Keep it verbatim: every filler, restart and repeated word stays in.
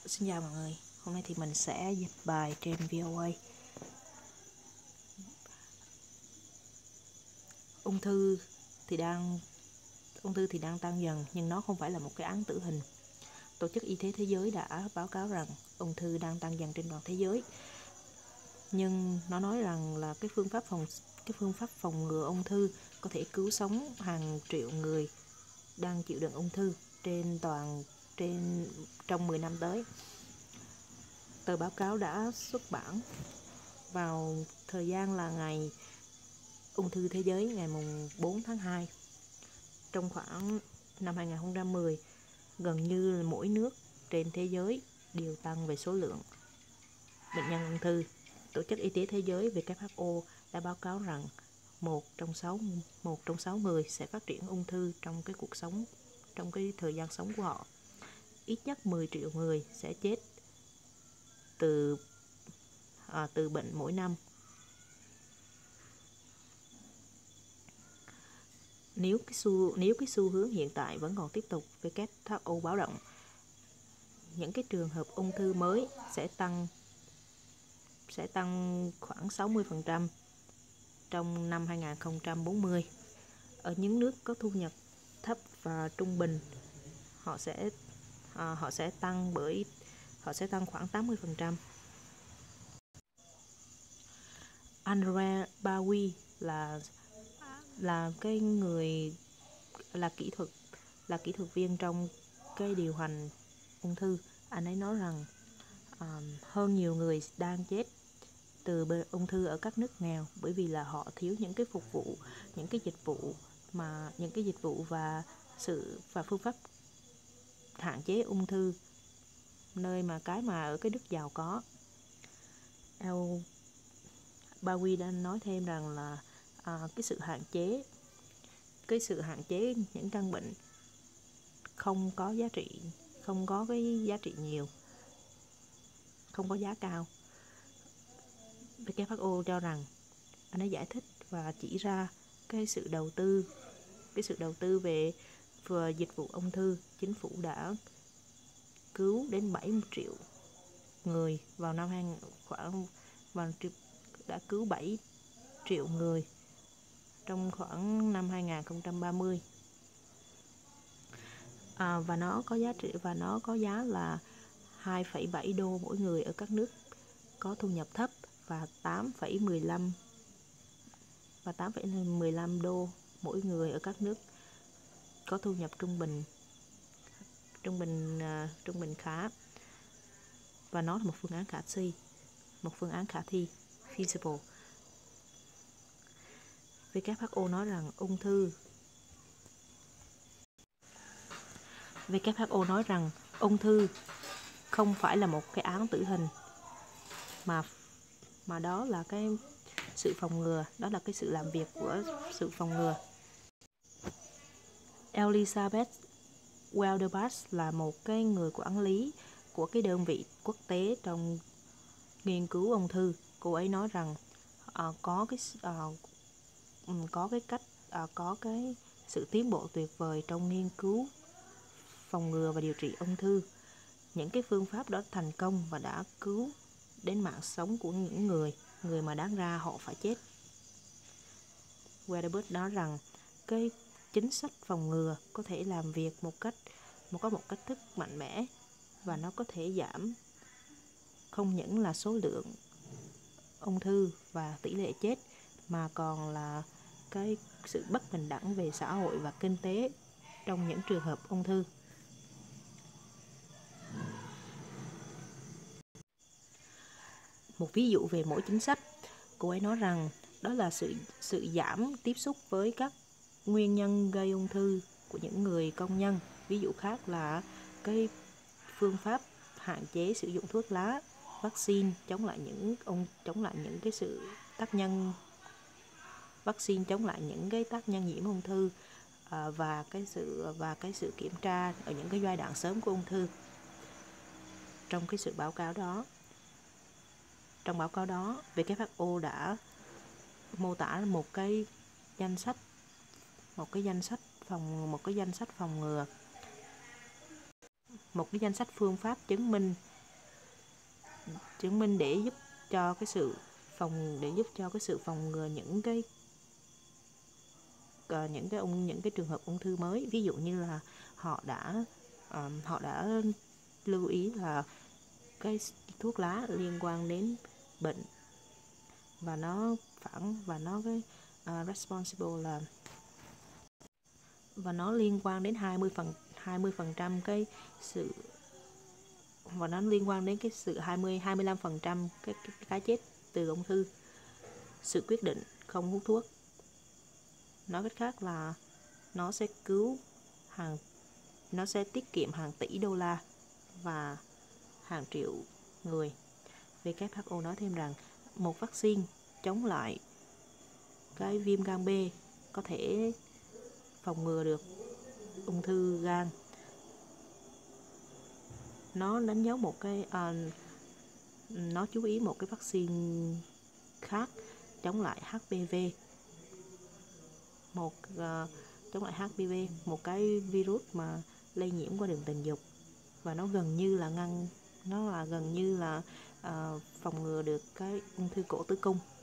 Xin chào mọi người, hôm nay thì mình sẽ dịch bài trên vê o a. Ung thư thì đang ung thư thì đang tăng dần, nhưng nó không phải là một cái án tử hình. Tổ chức Y tế Thế giới đã báo cáo rằng ung thư đang tăng dần trên toàn thế giới, nhưng nó nói rằng là cái phương pháp phòng cái phương pháp phòng ngừa ung thư có thể cứu sống hàng triệu người đang chịu đựng ung thư trên toàn trên trong mười năm tới. Tờ báo cáo đã xuất bản vào thời gian là ngày ung thư thế giới ngày bốn tháng hai. Trong khoảng năm hai không một không, gần như mỗi nước trên thế giới đều tăng về số lượng bệnh nhân ung thư. Tổ chức Y tế Thế giới W H O đã báo cáo rằng một trong sáu một trong sáu người sẽ phát triển ung thư trong cái cuộc sống trong cái thời gian sống của họ. Ít nhất mười triệu người sẽ chết từ à, từ bệnh mỗi năm. Nếu cái xu nếu cái xu hướng hiện tại vẫn còn tiếp tục, W H O báo động những cái trường hợp ung thư mới sẽ tăng sẽ tăng khoảng sáu mươi phần trăm trong năm hai không bốn mươi. Ở những nước có thu nhập thấp và trung bình, họ sẽ à, họ sẽ tăng bởi họ sẽ tăng khoảng tám mươi phần trăm. Andre Bawi là là cái người là kỹ thuật là kỹ thuật viên trong cái điều hành ung thư. Anh ấy nói rằng um, hơn nhiều người đang chết từ ung thư ở các nước nghèo bởi vì là họ thiếu những cái phục vụ, những cái dịch vụ mà những cái dịch vụ và sự và phương pháp hạn chế ung thư nơi mà cái mà ở cái nước giàu có. El Bawi đã nói thêm rằng là à, cái sự hạn chế cái sự hạn chế những căn bệnh không có giá trị không có cái giá trị nhiều, không có giá cao. W H O cho rằng anh ấy giải thích và chỉ ra cái sự đầu tư cái sự đầu tư về vừa dịch vụ ung thư. Chính phủ đã cứu đến bảy mươi triệu người vào năm hai khoảng và đã cứu bảy triệu người trong khoảng năm hai không ba mươi. À, và nó có giá trị và nó có giá là hai phẩy bảy đô mỗi người ở các nước có thu nhập thấp và tám phẩy mười lăm và tám phẩy mười lăm đô mỗi người ở các nước có thu nhập trung bình trung bình uh, trung bình khá. Và nó là một phương án khả thi một phương án khả thi feasible. W H O nói rằng ung thư W H O nói rằng ung thư không phải là một cái án tử hình, mà mà đó là cái sự phòng ngừa, đó là cái sự làm việc của sự phòng ngừa. Elizabeth Wilderbach là một cái người quản lý của cái đơn vị quốc tế trong nghiên cứu ung thư. Cô ấy nói rằng uh, có cái uh, có cái cách uh, có cái sự tiến bộ tuyệt vời trong nghiên cứu phòng ngừa và điều trị ung thư. Những cái phương pháp đó thành công và đã cứu đến mạng sống của những người người mà đáng ra họ phải chết. Wilderbach nói rằng cái chính sách phòng ngừa có thể làm việc một cách một có một cách thức mạnh mẽ, và nó có thể giảm không những là số lượng ung thư và tỷ lệ chết, mà còn là cái sự bất bình đẳng về xã hội và kinh tế trong những trường hợp ung thư. Một ví dụ về mỗi chính sách, cô ấy nói rằng đó là sự sự giảm tiếp xúc với các nguyên nhân gây ung thư của những người công nhân. Ví dụ khác là cái phương pháp hạn chế sử dụng thuốc lá, vaccine chống lại những ông chống lại những cái sự tác nhân vaccine chống lại những cái tác nhân nhiễm ung thư, à, và cái sự và cái sự kiểm tra ở những cái giai đoạn sớm của ung thư. Trong cái sự báo cáo đó, trong báo cáo đó, W H O đã mô tả một cái danh sách một cái danh sách phòng một cái danh sách phòng ngừa, một cái danh sách phương pháp chứng minh chứng minh để giúp cho cái sự phòng để giúp cho cái sự phòng ngừa những cái uh, những cái ung những cái trường hợp ung thư mới. Ví dụ như là họ đã um, họ đã lưu ý là cái thuốc lá liên quan đến bệnh, và nó phản và nó cái uh, responsible là và nó liên quan đến hai mươi phần hai mươi phần trăm cái sự và nó liên quan đến cái sự hai mươi hai mươi lăm phần trăm cái, cái cái chết từ ung thư. Sự quyết định không hút thuốc, nói cách khác là nó sẽ cứu hàng nó sẽ tiết kiệm hàng tỷ đô la và hàng triệu người. vê kép hát o nói thêm rằng một vaccine chống lại cái viêm gan B có thể phòng ngừa được ung thư gan. Nó đánh dấu một cái uh, nó chú ý một cái vaccine khác chống lại hát pê vê, một uh, chống lại hát pê vê, một cái virus mà lây nhiễm qua đường tình dục, và nó gần như là ngăn nó là gần như là uh, phòng ngừa được cái ung thư cổ tử cung.